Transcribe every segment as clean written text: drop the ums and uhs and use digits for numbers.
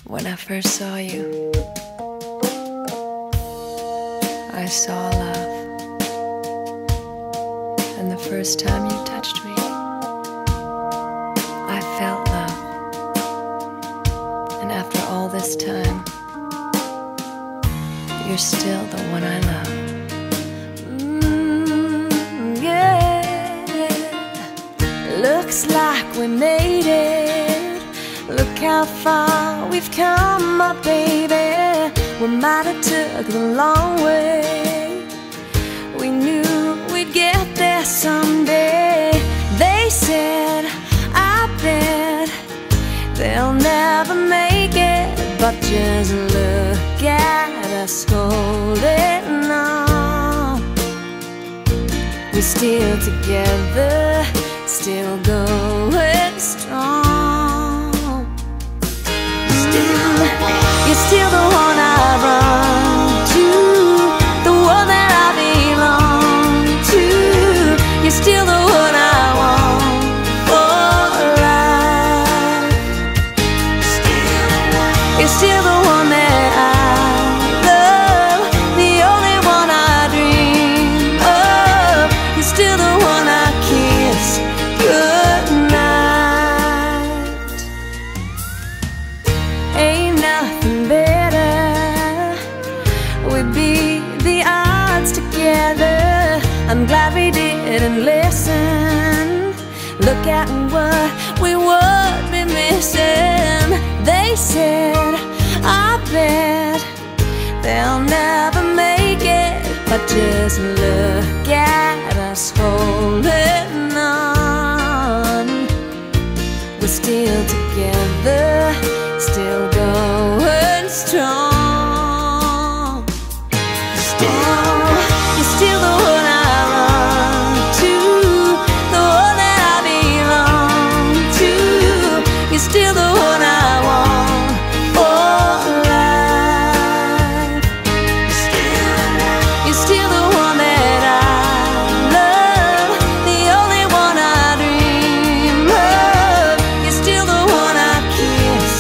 When I first saw you, I saw love. And the first time you touched me, I felt love. And after all this time, you're still the one I love. Yeah. Looks like we made it. Look how far we've come, my baby. We might have took the long way. We knew we'd get there someday. They said, I bet they'll never make it. But just look at us holding on. We're still together, still going strong. You're still the one I run to, the one that I belong to. You're still the one I want for life. You're still the one that I love, the only one I dream of. You're still the one I kiss goodnight. Ain't nothing better. We'd beat the odds together. I'm glad we didn't listen. Look at what we would be missing. They said, I bet they'll never make it. But just look at us holding on. We're still together, still going strong. You're still the one I run to, the one that I belong to. You're still the one I want for life. You're still the one that I love, the only one I dream of. You're still the one I kiss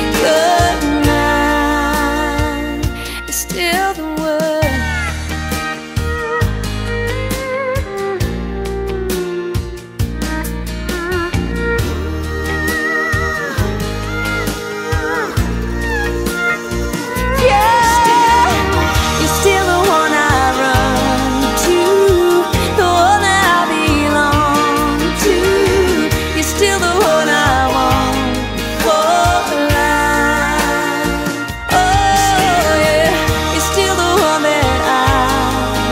goodnight. You're still the one. Still the one I